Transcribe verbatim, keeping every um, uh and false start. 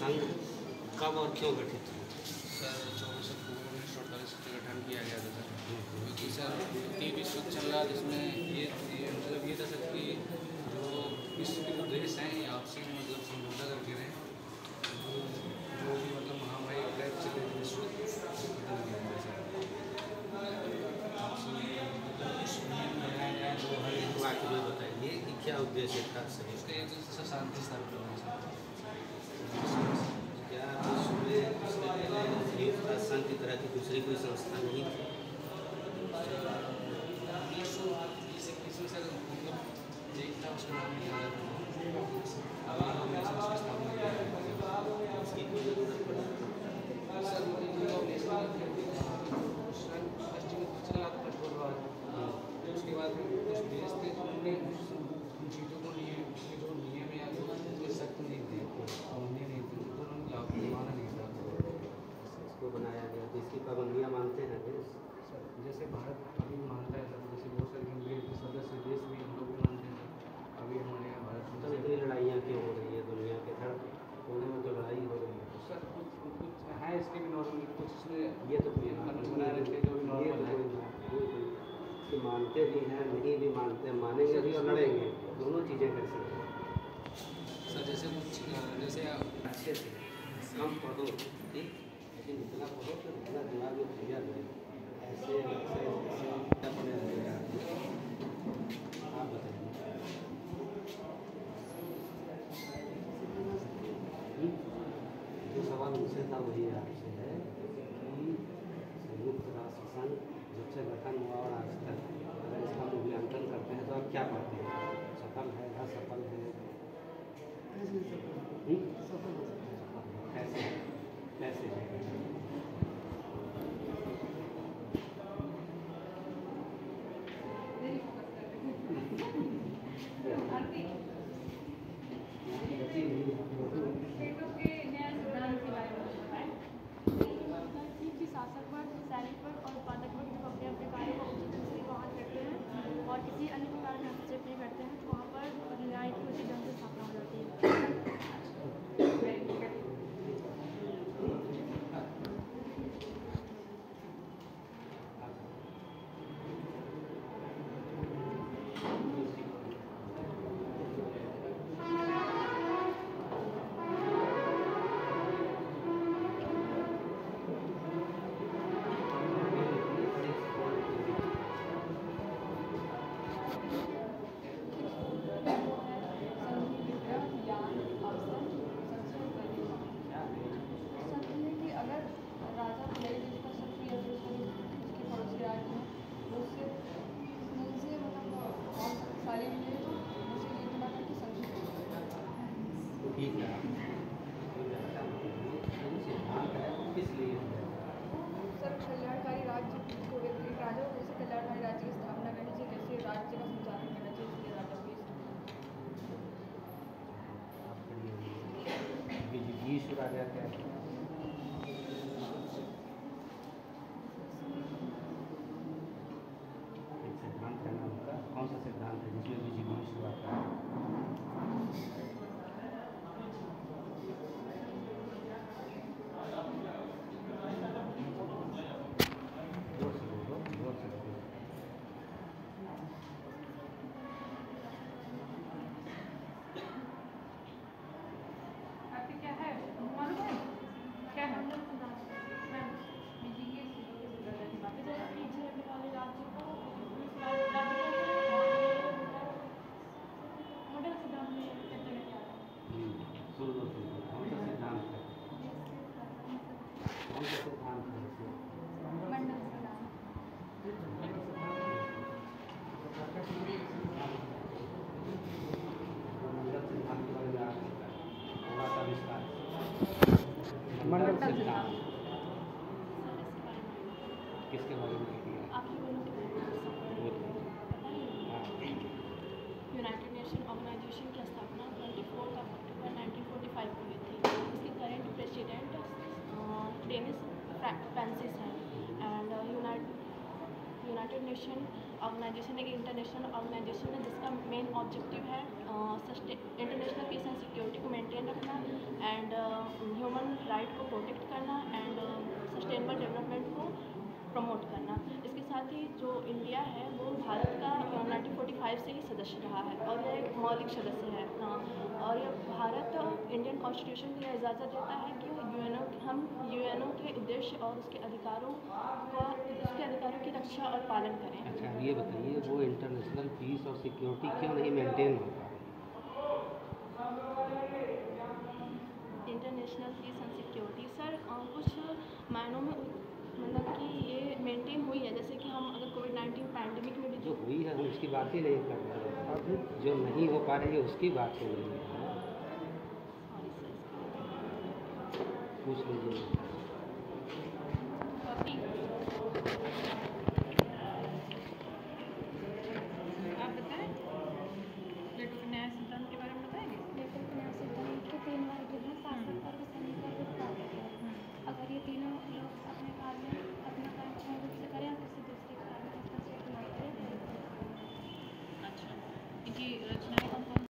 संघ कब और क्यों गठित हुआ? सर चौबीस अक्टूबर उन्नीस सौ अड़तालीस को गठन किया गया था सर, क्योंकि सर द्वितीय विश्व युद्ध चल रहा, जिसमें ये ये मतलब ये था सर कि जो विश्व के जो देश हैं ये आपसी में मतलब समझौता करके रहे, जो भी मतलब महामारी वगैरह चल रही थी विश्व खत्म किया गया सर। आपसी बनाए जाए जो हर एक वाक्य में बताइए कि क्या उद्देश्य था सभी इसका एक सर शांति स्थापित करना सर। क्या विश्व में इसके पहले संयुक्त राष्ट्र संघ की तरह की दूसरी कोई संस्था नहीं थी? उन्नीस सौ बीस इक्कीस में सर मतलब एक था, उसका नाम नहीं याद है, अभी हम ऐसे उसकी स्थापना की है। इसकी कोई जरूरत पड़ी? सर पश्चिमी चला फर्स्ट वर्ल्ड वार, उसके बाद कुछ देश थे तो उनने उन चीज़ों को लिए जो नियम या जो सख्त नहीं थे, मानने नहीं थे, तो उन्होंने लागू माना नहीं था। इसको बनाया गया तो इसकी पाबंदियाँ मानते हैं देश? सर जैसे भारत अभी मानता है सर, जैसे बहुत सारे गंभीर सदस्य देश भी हम लोग भी मानते हैं सर। अभी हमारे यहाँ भारत तो में इतनी लड़ाइयाँ क्यों हो रही है दुनिया के हर कोने में? तो लड़ाई हो रही है सर कुछ कुछ है इसके भी नॉर्मल, कुछ इसमें ये तो कोई कानून बनाए रखे जो भी ये नॉर्मल तो है। कोई कोई कोई कि मानते भी हैं नहीं भी मानते हैं, मानेंगे भी और लड़ेंगे, दोनों चीज़ें कर सकते हैं। सर जैसे कुछ जैसे अच्छे से कम पढ़ो ठीक, लेकिन इतना पढ़ो कि इतना दिमाग में भैया रहे, ऐसे ऐसे ऐसे अपने रहेगा। आप बताइए जो सवाल मुझसे था वही आपसे है कि संयुक्त राष्ट्र संघ जब से गठन हुआ और आज तक अगर इसका मूल्यांकन करते हैं तो आप क्या पाते हैं? सफल है, असफल है? कैसे कैसे शासक वर्ग, सैनिक वर्ग और उत्पादक वर्ग जब अपने अपने कार्य को उचित ढंग से वहाँ करते हैं और किसी अन्य प्रकार में हस्तक्षेप नहीं करते हैं, तो वहाँ पर न्याय की उचित ढंग से स्थापना हो जाती है। ठीक है सिद्धांत है किस लिए है? सर कल्याणकारी राज्य को एक राजा को कैसे कल्याणकारी राज्य की स्थापना करनी चाहिए, कैसे राज्य का संचालन करना चाहिए, इसलिए राजा को विजिगीषु राजा क्या है? एक सिद्धांत है ना उनका, कौन सा सिद्धांत है जिसमें विजिगीषु आता है? मंडल सिद्धांत किसके बारे में लिखी है? यूनाइटेड नेशन ऑर्गेनाइजेशन की स्थापना चौबीस अक्टूबर उन्नीस सौ पैंतालीस को हुई थी। इसके करंट प्रेसिडेंट डेनिस फ्रांसिस हैं एंड यूनाइटेड नेशन ऑर्गेनाइजेशन एक इंटरनेशनल ऑर्गेनाइजेशन है जिसका मेन ऑब्जेक्टिव है इंटरनेशनल पीस एंड सिक्योरिटी को मेंटेन रखना एंड ह्यूमन राइट को प्रोटेक्ट करना एंड सस्टेनेबल डेवलपमेंट को प्रमोट करना। इसके साथ ही जो इंडिया है वो भारत का नाइनटीन फोर्टी फाइव से ही सदस्य रहा है और यह एक मौलिक सदस्य है। हाँ, और यह भारत इंडियन कॉन्स्टिट्यूशन को यह इजाज़त देता है कि यूएनओ हम यूएनओ के उद्देश्य और उसके अधिकारों का उसके अधिकारों की रक्षा और पालन करें। अच्छा, ये बताइए वो इंटरनेशनल पीस और सिक्योरिटी क्यों नहीं मेंटेन हो पा रही? International peace and security sir कुछ मायनों में मतलब कि ये मेंटेन हुई है, जैसे कि हम अगर कोविड नाइन्टीन पैंडेमिक में भी जो हुई है हम उसकी बात ही नहीं कर रहे हैं, अब जो नहीं हो पा रही है उसकी बात हो रही है। पूछ लीजिए। आप बताएं प्लेटो के न्याय सिद्धांत के बारे में बताएंगे। प्लेटो के न्याय सिद्धांत के तीन वर्ग हैं, शासक वर्ग, सैनिक वर्ग, उत्पादक। अगर ये तीनों लोग अपने कार्य में अपना कार्य पूर्ण रूप से करें और किसी दूसरे कार्य में हस्तक्षेप न करें। अच्छा, इनकी रचना